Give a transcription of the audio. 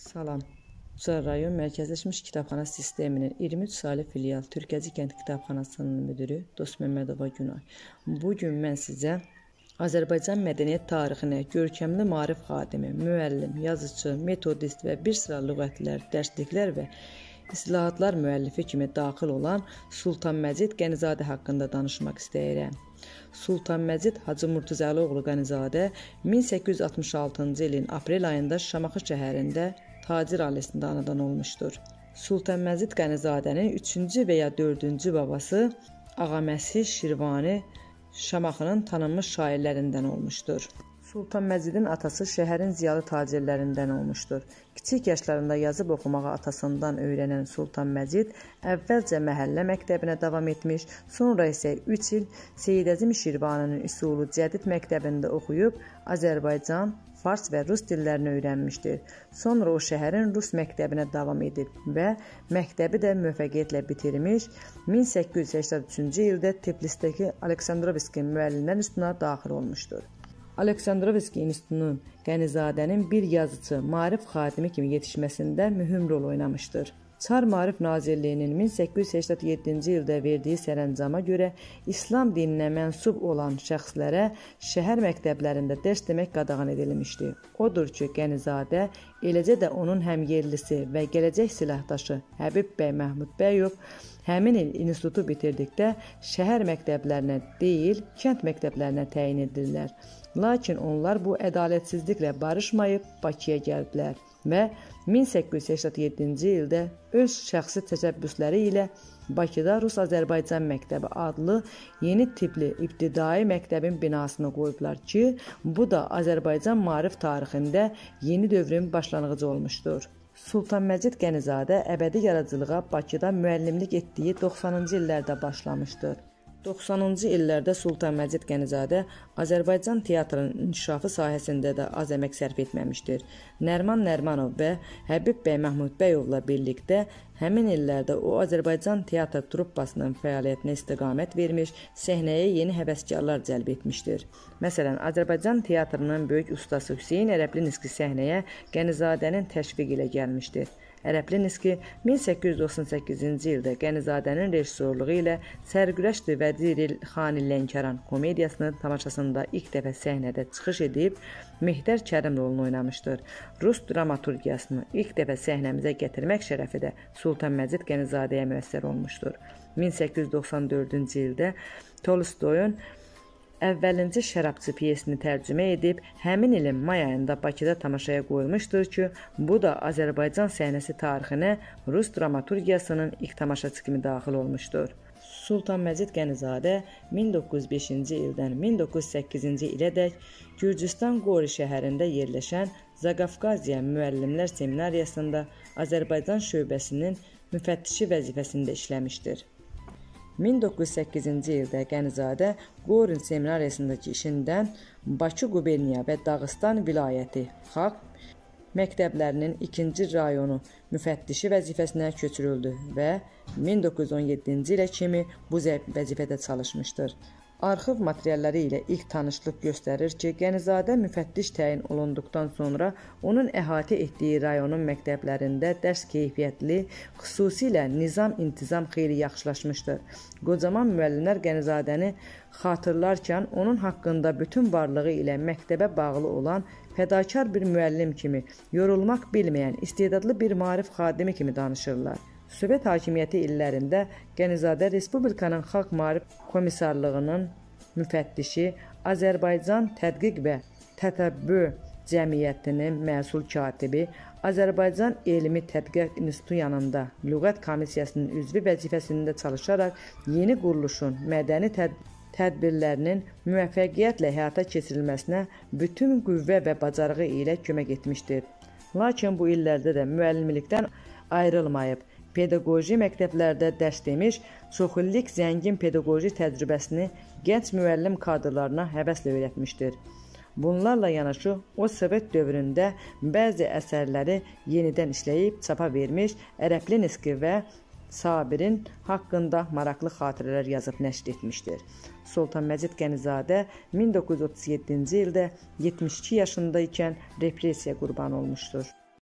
Salam. Ucar rayon Mərkəzləşmiş Kitabxana Sisteminin 23 saylı filial Türkəzi Kənd Kitabxanasının müdürü Dost Məmmədova Günay. Bugün mən sizə Azərbaycan mədəniyyət tarixinə görkəmli maarif xadimi, müəllim, yazıcı, metodist və bir sıra lüğətlər, dərsliklər və islahatlar müəllifi kimi daxil olan Sultan Məcid Qənizadə haqqında danışmaq istəyirəm. Sultan Məcid Hacı Murtuzalıoğlu Qənizadə 1866-cı ilin aprel ayında Şamaxı şəhərində tacir ailəsində anadan olmuşdur. Sultan Məcid Qənizadənin 3-cü və ya 4-cü babası Ağaməsi Şirvani Şamaxının tanınmış şairlərindən olmuşdur. Sultan Məcidin atası şəhərin ziyalı tacirlərindən olmuşdur. Kiçik yaşlarında yazıb oxumağı atasından öyrənən Sultan Məcid əvvəlcə məhəllə məktəbinə davam etmiş, sonra isə 3 il Seyid Əzim Şirvaninin üsulu Cədid məktəbində oxuyub Azərbaycan, Fars və Rus dillərini öyrənmişdir. Sonra o şəhərin Rus məktəbinə davam edib və məktəbi də müvəffəqiyyətlə bitirmiş, 1883-cü ildə Tiflisdəki Aleksandrovski müəllimlər institutuna daxil olmuşdur. Aleksandrovski institutunun Qənizadənin bir yazıcı, maarif xadimi kimi yetişməsində mühüm rol oynamışdır. Çar Maarif Nazirliyinin 1887-ci ildə verdiyi sərəncama görə İslam dininə mənsub olan şəxslərə şəhər məktəblərində dərs demək qadağan edilmişdi. Odur ki, Qənizadə, eləcə də onun həmyerlisi və gələcək silahdaşı Həbib bəy Məhmudbəyov həmin il institutu bitirdikdə şəhər məktəblərinə deyil, kənd məktəblərinə təyin edilirlər. Lakin onlar bu ədalətsizliklə barışmayıb Bakıya gəldilər və 1887-ci ildə öz şəxsi təşəbbüsləri ilə Bakıda Rus-Azərbaycan məktəbi adlı yeni tipli ibtidai məktəbin binasını qoyublar ki, bu da Azərbaycan maarif tarixində yeni dövrün başlanğıcı olmuşdur. Sultan Məcid Qənizadə əbədi yaradıcılığa Bakıda müəllimlik etdiyi 90-cı illərdə başlamışdır. 90-cı illərdə Sultan Məcid Qənizadə Azərbaycan teatrının inkişafı sahəsində də az əmək sərf etməmişdir. Nəriman Nərimanov və Həbib bəy Məhmudbəyovla birlikdə həmin illərdə o Azərbaycan teatr truppasının fəaliyyətinə istiqamət vermiş, səhnəyə yeni həvəskarlar cəlb etmişdir. Məsələn, Azərbaycan teatrının böyük ustası Hüseyn Ərəblinski səhnəyə Qənizadənin təşviqi ilə gəlmişdir. Ərəblinski 1898-ci ildə Qənizadənin rejissorluğu ilə Sərgüləşdi və Diril Xani Lənkəran komediyasının tamaşasında ilk dəfə səhnədə çıxış edib Mehdər Kərim rolunu oynamışdır. Rus dramaturgiyasını ilk dəfə səhnəmizə gətirmək şərəfi də Sultan Məcid Qənizadəyə müəssər olmuşdur. 1894-cü ildə Tolstoyun əvvəlinci Şərabçı pyesini tərcümə edib, həmin ilin may ayında Bakıda tamaşaya qoyulmuşdur ki, bu da Azərbaycan səhnəsi tarixinə Rus dramaturgiyasının ilk tamaşaçı kimi daxil olmuşdur. Sultan Məcid Qənizadə 1905-ci ildən 1908-ci ilədək Gürcüstan Qori şəhərində yerləşən Zaqafqaziya müəllimlər seminariyasında Azərbaycan şöbəsinin müfəttişi vəzifəsində işləmişdir. 1908-ci ildə Qənizadə Qorin seminariyasındakı işindən Bakı quberniya və Dağıstan vilayəti xalq məktəblərinin 2-ci rayonu müfəttişi vəzifəsinə köçürüldü və 1917-ci ilə kimi bu vəzifədə çalışmışdır. Arxiv materialları ilə ilk tanışlıq göstərir ki, Qənizadə müfəttiş təyin olunduqdan sonra onun əhatə etdiyi rayonun məktəblərində dərs keyfiyyətli, xüsusilə nizam-intizam xeyli yaxşılaşmışdır. Qocaman müəllimlər Qənizadəni xatırlarkən onun haqqında bütün varlığı ilə məktəbə bağlı olan fədakar bir müəllim kimi, yorulmaq bilməyən, istedadlı bir maarif xadimi kimi danışırlar. Sovet hakimiyyəti illərində Qənizadə Respublikanın Xalq Maarif Komissarlığının müfəttişi, Azərbaycan Tədqiq və Tətəbbü Cəmiyyətinin məsul katibi, Azərbaycan Elmi Tədqiq İnstitutu yanında Lüğət Komissiyasının üzvü vəzifəsində çalışaraq yeni quruluşun mədəni tədbirlərinin müvəffəqiyyətlə həyata keçirilməsinə bütün qüvvə və bacarığı ilə kömək etmişdir. Lakin bu illərdə də müəllimlikdən ayrılmayıb. Pedaqoji məktəblərdə dərs demiş, çoxillik zəngin pedaqoji təcrübəsini gənc müəllim kadrlarına həvəslə öyrətmişdir. Bunlarla yanaşı, o Sovet dövründə bəzi əsərləri yenidən işləyib çapa vermiş, Ərəblinski və Sabirin haqqında maraqlı xatirələr yazıb nəşr etmişdir. Sultan Məcid Qənizadə 1937-ci ildə 72 yaşında ikən repressiya qurbanı olmuşdur.